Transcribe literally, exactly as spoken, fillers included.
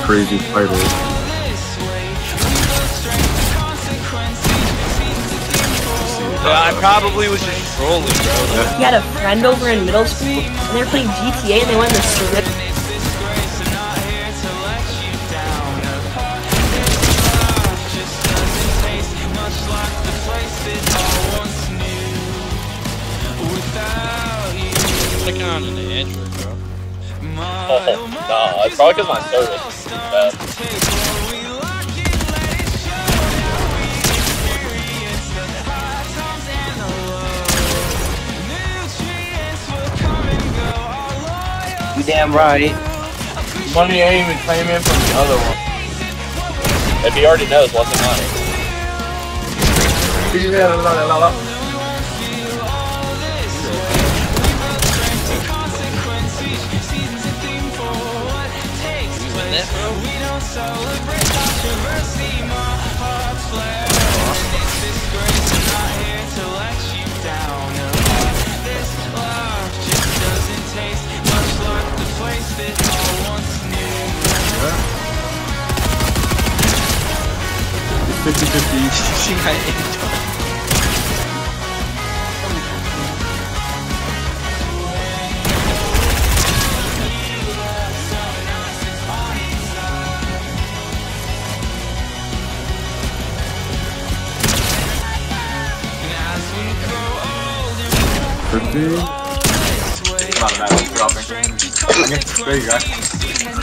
crazy fighter. Yeah, I probably was just trolling, bro. He had a friend over in middle school, and they were playing G T A, and they went to strip. Clicking on an Android, bro. Oh, nah, it's probably because my service is bad. You damn right. Money ain't even claiming from the other one. If he already knows what's in money. That, bro. fifty fifty. She got it. fifty. Not a matter of dropping. There you go.